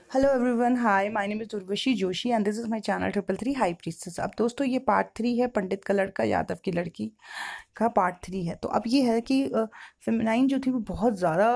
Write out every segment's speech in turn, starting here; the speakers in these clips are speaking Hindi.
Hello everyone, hi, my name is Urvashi Joshi and this is my channel triple three high priestess. अब दोस्तों ये पार्ट 3 है, पंडित का लड़का यादव की लड़की का पार्ट 3 है। तो अब ये है कि फेमिनाइन जो थी वो बहुत ज़्यादा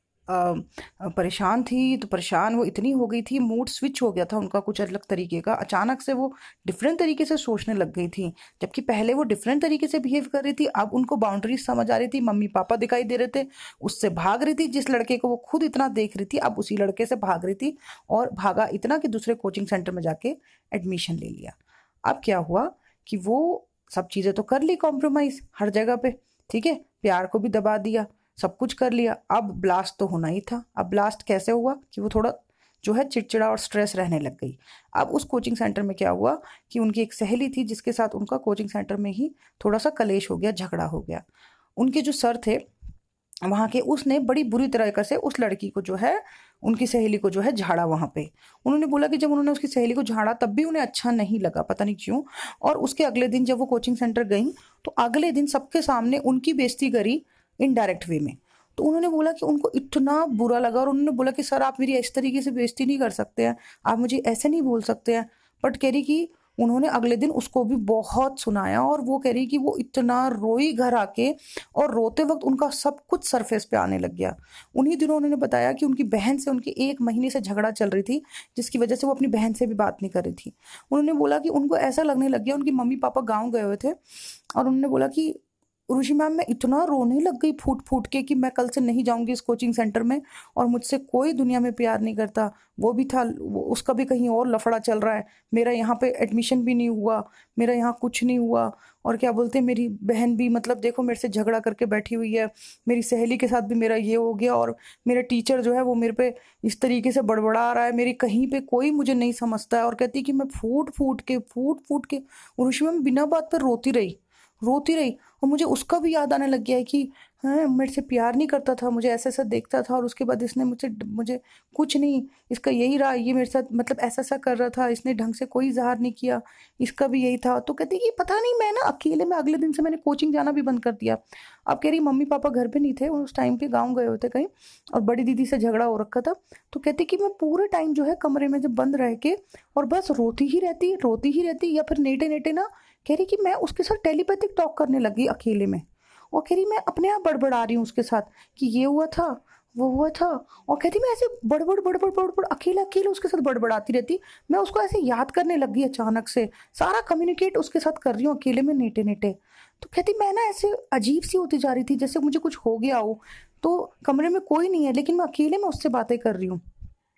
परेशान थी। तो परेशान वो इतनी हो गई थी, मूड स्विच हो गया था उनका कुछ अलग तरीके का। अचानक से वो डिफरेंट तरीके से सोचने लग गई थी। जबकि पहले वो डिफरेंट तरीके से बिहेव कर रही थी, अब उनको बाउंड्रीज समझ आ रही थी। मम्मी पापा दिखाई दे रहे थे, उससे भाग रही थी। जिस लड़के को वो खुद इतना देख रही थी, अब उसी लड़के से भाग रही थी। और भागा इतना कि दूसरे कोचिंग सेंटर में जाके एडमिशन ले लिया। अब क्या हुआ कि वो सब चीज़ें तो कर ली, कॉम्प्रोमाइज हर जगह पे, ठीक है, प्यार को भी दबा दिया, सब कुछ कर लिया। अब ब्लास्ट तो होना ही था। अब ब्लास्ट कैसे हुआ कि वो थोड़ा जो है चिड़चिड़ा और स्ट्रेस रहने लग गई। अब उस कोचिंग सेंटर में क्या हुआ कि उनकी एक सहेली थी जिसके साथ उनका कोचिंग सेंटर में ही थोड़ा सा कलेश हो गया, झगड़ा हो गया। उनके जो सर थे वहाँ के, उसने बड़ी बुरी तरीके से उस लड़की को जो है, उनकी सहेली को जो है झाड़ा वहाँ पे। उन्होंने बोला कि जब उन्होंने उसकी सहेली को झाड़ा तब भी उन्हें अच्छा नहीं लगा, पता नहीं क्यों। और उसके अगले दिन जब वो कोचिंग सेंटर गई तो अगले दिन सबके सामने उनकी बेइज्जती करी इनडायरेक्ट वे में। तो उन्होंने बोला कि उनको इतना बुरा लगा और उन्होंने बोला कि सर आप मेरी इस तरीके से बेइज्जती नहीं कर सकते हैं, आप मुझे ऐसे नहीं बोल सकते हैं। बट कह रही कि उन्होंने अगले दिन उसको भी बहुत सुनाया और वो कह रही कि वो इतना रोई घर आके, और रोते वक्त उनका सब कुछ सरफेस पे आने लग गया। उन्हीं दिनों उन्होंने बताया कि उनकी बहन से उनकी 1 महीने से झगड़ा चल रही थी, जिसकी वजह से वो अपनी बहन से भी बात नहीं कर रही थी। उन्होंने बोला कि उनको ऐसा लगने लग गया, उनकी मम्मी पापा गाँव गए हुए थे और उन्होंने बोला कि ऋषि मैम मैं इतना रोने लग गई फूट फूट के कि मैं कल से नहीं जाऊंगी इस कोचिंग सेंटर में, और मुझसे कोई दुनिया में प्यार नहीं करता। वो भी था, उसका भी कहीं और लफड़ा चल रहा है, मेरा यहाँ पे एडमिशन भी नहीं हुआ, मेरा यहाँ कुछ नहीं हुआ। और क्या बोलते हैं, मेरी बहन भी मतलब देखो मेरे से झगड़ा करके बैठी हुई है, मेरी सहेली के साथ भी मेरा ये हो गया, और मेरा टीचर जो है वो मेरे पे इस तरीके से बड़बड़ा रहा है, मेरी कहीं पे कोई मुझे नहीं समझता है। और कहती कि मैं फूट फूट के और ऋषि मैम बिना बात पर रोती रही। और मुझे उसका भी याद आने लग गया है कि हाँ मेरे से प्यार नहीं करता था, मुझे ऐसा ऐसा देखता था, और उसके बाद इसने मुझे मुझे कुछ नहीं, इसका यही रहा, ये मेरे साथ मतलब ऐसा ऐसा कर रहा था, इसने ढंग से कोई इजहार नहीं किया, इसका भी यही था। तो कहती कि पता नहीं, मैं ना अकेले में अगले दिन से मैंने कोचिंग जाना भी बंद कर दिया। अब कह रही मम्मी पापा घर पे नहीं थे, उस टाइम पे गाँव गए होते कहीं, और बड़ी दीदी से झगड़ा हो रखा था। तो कहती कि मैं पूरे टाइम जो है कमरे में जब बंद रह के और बस रोती ही रहती, या फिर नेटे नेटे ना, कह रही कि मैं उसके साथ टेलीपैथिक टॉक करने लगी अकेले में। और कह रही मैं अपने आप बड़बड़ा रही हूँ उसके साथ कि ये हुआ था, वो हुआ था। और कहती मैं ऐसे बड़बड़ अकेले अकेले उसके साथ बड़बड़ाती रहती। मैं उसको ऐसे याद करने लग गई अचानक से, सारा कम्युनिकेट उसके साथ कर रही हूँ अकेले में नेटे नेटे। तो कहती मैं ना ऐसे अजीब सी होती जा रही थी, जैसे मुझे कुछ हो गया हो। तो कमरे में कोई नहीं है लेकिन मैं अकेले में उससे बातें कर रही हूँ।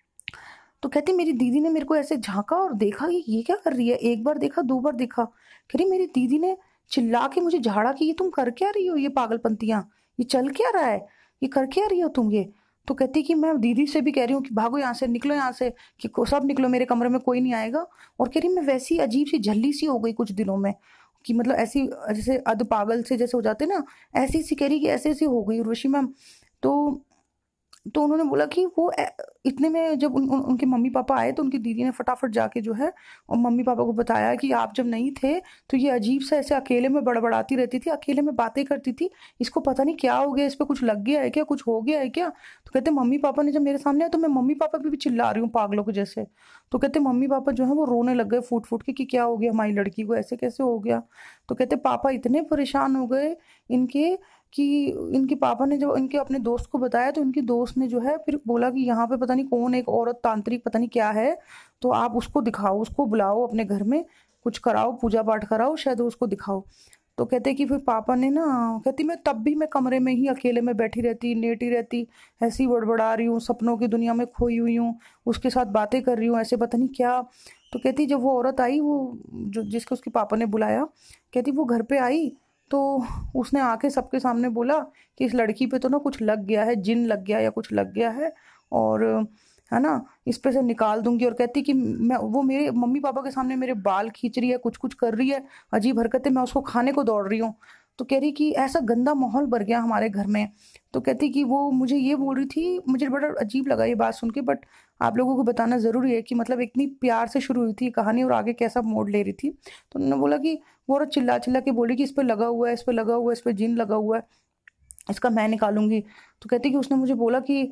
तो कहती मेरी दीदी ने मेरे को ऐसे झांका और देखा कि ये क्या कर रही है, एक बार देखा, 2 बार देखा। कह रही मेरी दीदी ने चिल्ला के मुझे झाड़ा कि ये तुम कर क्या रही हो, ये पागलपंतियां, ये चल क्या रहा है, ये कर क्या रही हो तुम ये। तो कहती कि मैं दीदी से भी कह रही हूँ कि भागो यहाँ से, निकलो यहाँ से, कि सब निकलो, मेरे कमरे में कोई नहीं आएगा। और कह रही मैं वैसी अजीब सी झल्ली सी हो गई कुछ दिनों में, कि मतलब ऐसी जैसे अध पागल से जैसे हो जाते ना, ऐसी सी कह रही कि ऐसे ऐसी हो गई उर्वशी मैम। तो उन्होंने बोला कि वो इतने में जब उनके मम्मी पापा आए तो उनकी दीदी ने फटाफट जाके जो है और मम्मी पापा को बताया कि आप जब नहीं थे तो ये अजीब सा ऐसे अकेले में बड़बड़ाती रहती थी, अकेले में बातें करती थी, इसको पता नहीं क्या हो गया, इस पे कुछ लग गया है क्या, कुछ हो गया है क्या। तो कहते मम्मी पापा ने जब मेरे सामने आया तो मैं मम्मी पापा पे भी चिल्ला रही हूँ पागलों के जैसे। तो कहते मम्मी पापा जो है वो रोने लग गए फूट फूट के कि क्या हो गया हमारी लड़की को, ऐसे कैसे हो गया। तो कहते पापा इतने परेशान हो गए इनके, कि इनके पापा ने जब इनके अपने दोस्त को बताया तो इनके दोस्त ने जो है फिर बोला कि यहाँ पे पता नहीं कौन एक औरत तांत्रिक पता नहीं क्या है, तो आप उसको दिखाओ, उसको बुलाओ अपने घर में, कुछ कराओ, पूजा पाठ कराओ, शायद उसको दिखाओ। तो कहते कि फिर पापा ने ना, कहती मैं तब भी मैं कमरे में ही अकेले में बैठी रहती, लेटी रहती, ऐसी बड़बड़ा रही हूँ, सपनों की दुनिया में खोई हुई हूँ, उसके साथ बातें कर रही हूँ ऐसे पता नहीं क्या। तो कहती जब वो औरत आई, वो जो जिसको उसके पापा ने बुलाया, कहती वो घर पे आई तो उसने आके सबके सामने बोला कि इस लड़की पे तो ना कुछ लग गया है, जिन लग गया या कुछ लग गया है, और है ना इस पे से निकाल दूंगी। और कहती कि मैं, वो मेरे मम्मी पापा के सामने मेरे बाल खींच रही है, कुछ कुछ कर रही है, अजीब हरकतें, मैं उसको खाने को दौड़ रही हूँ। तो कह रही कि ऐसा गंदा माहौल बढ़ गया हमारे घर में। तो कहती कि वो मुझे ये बोल रही थी, मुझे बड़ा अजीब लगा ये बात सुन के, बट आप लोगों को बताना ज़रूरी है कि मतलब इतनी प्यार से शुरू हुई थी कहानी और आगे कैसा मोड़ ले रही थी। तो उन्होंने बोला कि वो औरत चिल्ला चिल्ला के बोली कि इस पे लगा हुआ है, इस पे लगा हुआ है, इस पे जिन लगा हुआ है, इसका मैं निकालूंगी। तो कहती कि उसने मुझे बोला कि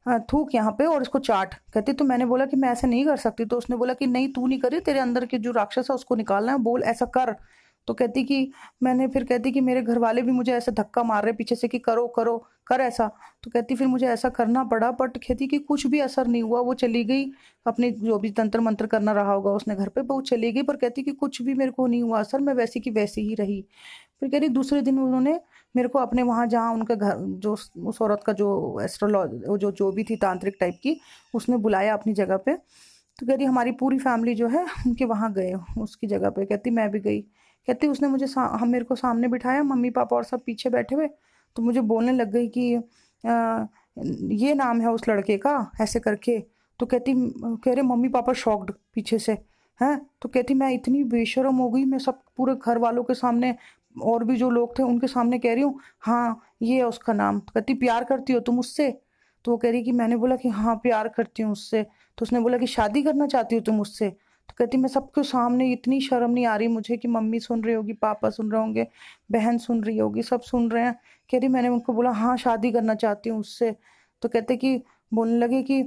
थूक यहाँ पे और इसको चाट। कहती तो मैंने बोला कि मैं ऐसे नहीं कर सकती। तो उसने बोला कि नहीं तू नहीं करी, तेरे अंदर के जो राक्षस है उसको निकालना है, बोल ऐसा कर। तो कहती कि मैंने फिर कहती कि मेरे घर वाले भी मुझे ऐसे धक्का मार रहे पीछे से कि करो करो कर ऐसा। तो कहती फिर मुझे ऐसा करना पड़ा, बट कहती कि कुछ भी असर नहीं हुआ। वो चली गई अपने जो भी तंत्र मंत्र करना रहा होगा उसने घर पे, वो चली गई, पर कहती कि कुछ भी मेरे को नहीं हुआ असर, मैं वैसी की वैसी ही रही। फिर कह रही दूसरे दिन उन्होंने मेरे को अपने वहाँ जहाँ उनके घर जो उस औरत का जो एस्ट्रोलॉज जो भी थी तांत्रिक टाइप की, उसने बुलाया अपनी जगह पे। तो कह रही हमारी पूरी फैमिली जो है उनके वहाँ गए उसकी जगह पे। कहती मैं भी गई। कहती उसने मुझे हम मेरे को सामने बिठाया, मम्मी पापा और सब पीछे बैठे हुए। तो मुझे बोलने लग गई कि ये नाम है उस लड़के का ऐसे करके। तो कहती कह रहे मम्मी पापा शॉक्ड पीछे से हैं। तो कहती मैं इतनी बेशर्म हो गई, मैं सब पूरे घर वालों के सामने और भी जो लोग थे उनके सामने कह रही हूँ हाँ ये है उसका नाम। तो कहती प्यार करती हो तुम उससे? तो वो कह रही कि मैंने बोला कि हाँ प्यार करती हूँ उससे। तो उसने बोला कि शादी करना चाहती हो तुम उससे? तो कहती मैं सबके सामने, इतनी शर्म नहीं आ रही मुझे कि मम्मी सुन रही होगी, पापा सुन रहे होंगे, बहन सुन रही होगी, सब सुन रहे हैं। कह रही मैंने उनको बोला हाँ शादी करना चाहती हूँ उससे। तो कहते कि बोलने लगे कि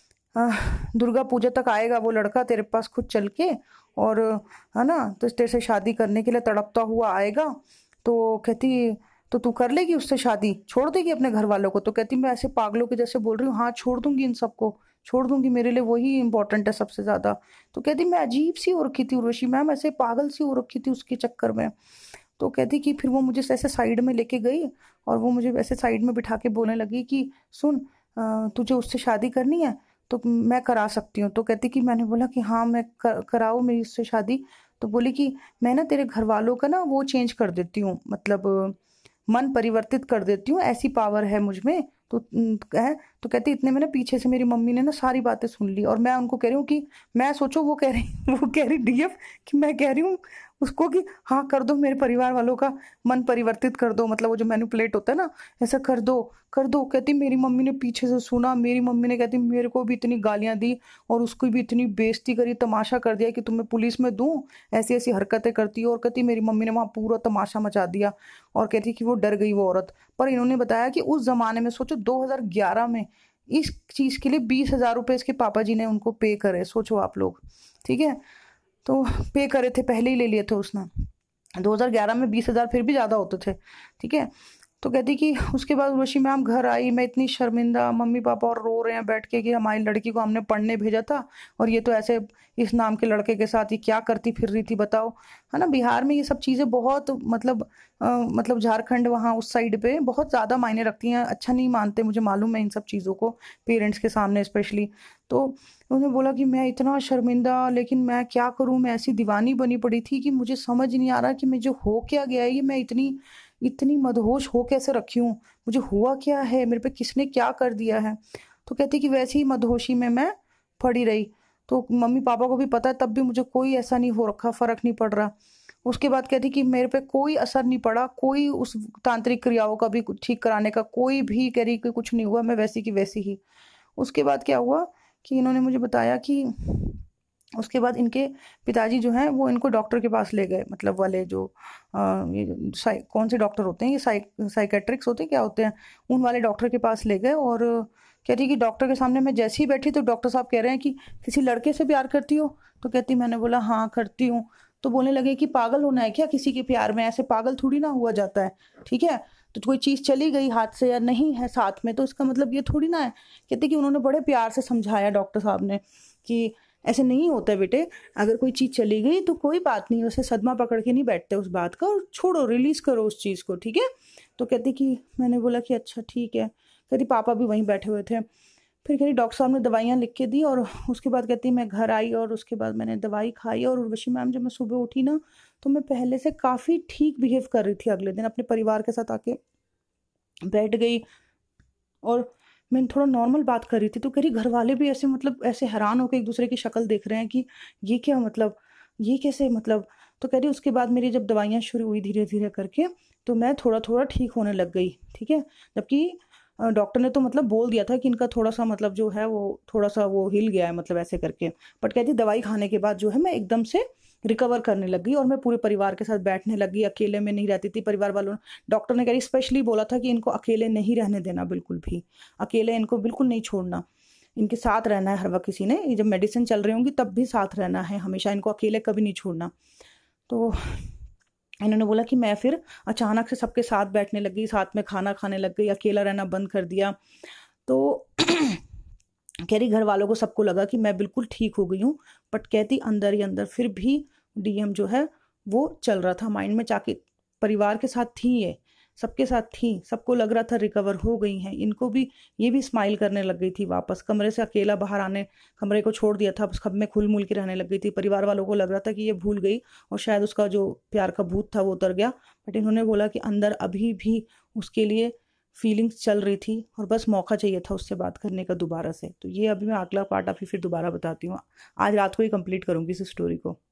दुर्गा पूजा तक आएगा वो लड़का तेरे पास खुद चल के, और है ना तो तेरे से शादी करने के लिए तड़पता हुआ आएगा। तो कहती तो तू कर लेगी उससे शादी, छोड़ देगी अपने घर वालों को? तो कहती मैं ऐसे पागलों के जैसे बोल रही हूँ हाँ छोड़ दूंगी, इन सबको छोड़ दूंगी, मेरे लिए वही इंपॉर्टेंट है सबसे ज्यादा। तो कहती मैं अजीब सी हो रखी थी उर्वशी मैम, ऐसे पागल सी हो रखी थी उसके चक्कर में। तो कहती कि फिर वो मुझे ऐसे साइड में लेके गई और वो मुझे वैसे साइड में बिठा के बोलने लगी कि सुन तुझे उससे शादी करनी है तो मैं करा सकती हूँ। तो कहती कि मैंने बोला कि हाँ मैं कराओ मेरी उससे शादी। तो बोली कि मैं ना तेरे घर वालों का ना वो चेंज कर देती हूँ, मतलब मन परिवर्तित कर देती हूँ, ऐसी पावर है मुझ में। तो है तो कहती इतने में ना पीछे से मेरी मम्मी ने ना सारी बातें सुन ली, और मैं उनको कह रही हूँ कि मैं सोचो वो कह रही वो कह रही डीएफ कि मैं कह रही हूँ उसको कि हाँ कर दो मेरे परिवार वालों का मन परिवर्तित कर दो, मतलब वो जो मैनिपुलेट होता है ना ऐसा कर दो कर दो। कहती मेरी मम्मी ने पीछे से सुना, मेरी मम्मी ने कहती मेरे को भी इतनी गालियां दी और उसको भी इतनी बेइज्जती करी, तमाशा कर दिया कि तुम्हें पुलिस में दूं, ऐसी ऐसी हरकतें करती है। और कहती मेरी मम्मी ने वहां पूरा तमाशा मचा दिया, और कहती कि वो डर गई वो औरत। पर इन्होंने बताया कि उस जमाने में सोचो 2011 में इस चीज के लिए 20,000 रुपए इसके पापा जी ने उनको पे करे, सोचो आप लोग। ठीक है तो पे करे थे, पहले ही ले लिए थे उसने। 2011 में 20,000 फिर भी ज्यादा होते थे। ठीक है तो कहती कि उसके बाद उर्वशी मैम घर आई, मैं इतनी शर्मिंदा, मम्मी पापा और रो रहे हैं बैठ के कि हमारी लड़की को हमने पढ़ने भेजा था और ये तो ऐसे इस नाम के लड़के के साथ ये क्या करती फिर रही थी बताओ। है ना बिहार में ये सब चीज़ें बहुत मतलब झारखंड वहाँ उस साइड पे बहुत ज़्यादा मायने रखती हैं, अच्छा नहीं मानते, मुझे मालूम है इन सब चीज़ों को, पेरेंट्स के सामने स्पेशली। तो उन्होंने बोला कि मैं इतना शर्मिंदा, लेकिन मैं क्या करूं, मैं ऐसी दीवानी बनी पड़ी थी कि मुझे समझ नहीं आ रहा कि मुझे हो क्या गया है, ये मैं इतनी इतनी मदहोश हो कैसे रखी हूँ, मुझे हुआ क्या है, मेरे पे किसने क्या कर दिया है। तो कहती कि वैसी ही मदहोशी में मैं पड़ी रही। तो मम्मी पापा को भी पता है तब भी मुझे कोई ऐसा नहीं हो रखा, फर्क नहीं पड़ रहा। उसके बाद कहती कि मेरे पे कोई असर नहीं पड़ा, कोई उस तांत्रिक क्रियाओं का भी ठीक कराने का कोई भी कह रही कि कुछ नहीं हुआ, मैं वैसी की वैसी ही। उसके बाद क्या हुआ कि इन्होंने मुझे बताया कि उसके बाद इनके पिताजी जो हैं वो इनको डॉक्टर के पास ले गए, मतलब वाले जो कौन से डॉक्टर होते हैं ये साइकेट्रिक्स होते हैं क्या होते हैं, उन वाले डॉक्टर के पास ले गए। और कह रही कि डॉक्टर के सामने मैं जैसे ही बैठी तो डॉक्टर साहब कह रहे हैं कि किसी लड़के से प्यार करती हो? तो कहती मैंने बोला हाँ करती हूँ। तो बोलने लगे कि पागल होना है क्या किसी के प्यार में, ऐसे पागल थोड़ी ना हुआ जाता है। ठीक है तो कोई चीज़ चली गई हाथ से या नहीं है साथ में तो इसका मतलब ये थोड़ी ना है। कहते कि उन्होंने बड़े प्यार से समझाया डॉक्टर साहब ने कि ऐसे नहीं होता है बेटे, अगर कोई चीज़ चली गई तो कोई बात नहीं, उसे सदमा पकड़ के नहीं बैठते उस बात का, और छोड़ो, रिलीज करो उस चीज़ को। ठीक है तो कहती कि मैंने बोला कि अच्छा ठीक है। कहती पापा भी वहीं बैठे हुए थे। फिर कहती डॉक्टर साहब ने दवाइयाँ लिख के दी, और उसके बाद कहती मैं घर आई और उसके बाद मैंने दवाई खाई। और उर्वशी मैम जब मैं सुबह उठी ना तो मैं पहले से काफ़ी ठीक बिहेव कर रही थी, अगले दिन अपने परिवार के साथ आके बैठ गई और मैं थोड़ा नॉर्मल बात कर रही थी। तो कह रही घर वाले भी ऐसे मतलब ऐसे हैरान होकर एक दूसरे की शक्ल देख रहे हैं कि ये क्या मतलब, ये कैसे मतलब। तो कह रही उसके बाद मेरी जब दवाइयाँ शुरू हुई धीरे धीरे करके तो मैं थोड़ा थोड़ा ठीक होने लग गई। ठीक है जबकि डॉक्टर ने तो मतलब बोल दिया था कि इनका थोड़ा सा मतलब जो है वो थोड़ा सा वो हिल गया है मतलब ऐसे करके, बट कहती दवाई खाने के बाद जो है मैं एकदम से रिकवर करने लगी और मैं पूरे परिवार के साथ बैठने लगी, अकेले में नहीं रहती थी। परिवार वालों ने, डॉक्टर ने कह स्पेशली बोला था कि इनको अकेले नहीं रहने देना, बिल्कुल भी अकेले इनको बिल्कुल नहीं छोड़ना, इनके साथ रहना है हर वक्त। किसी ने, ये जब मेडिसिन चल रही होंगी तब भी साथ रहना है हमेशा, इनको अकेले कभी नहीं छोड़ना। तो इन्होंने बोला कि मैं फिर अचानक से सबके साथ बैठने लगी, साथ में खाना खाने लग गई, अकेला रहना बंद कर दिया। तो कह रही घर वालों को सबको लगा कि मैं बिल्कुल ठीक हो गई हूँ, बट कहती अंदर ही अंदर फिर भी डीएम जो है वो चल रहा था माइंड में। जाके परिवार के साथ थी, ये सबके साथ थी, सबको लग रहा था रिकवर हो गई हैं, इनको भी, ये भी स्माइल करने लग गई थी वापस। कमरे से अकेला बाहर आने, कमरे को छोड़ दिया था, बस खब में खुल मुल के रहने लग गई थी। परिवार वालों को लग रहा था कि ये भूल गई और शायद उसका जो प्यार का भूत था वो उतर गया, बट इन्होंने बोला कि अंदर अभी भी उसके लिए फीलिंग्स चल रही थी और बस मौका चाहिए था उससे बात करने का दोबारा से। तो ये अभी मैं अगला पार्ट अभी फिर दोबारा बताती हूँ, आज रात को ही कंप्लीट करूँगी इस स्टोरी को।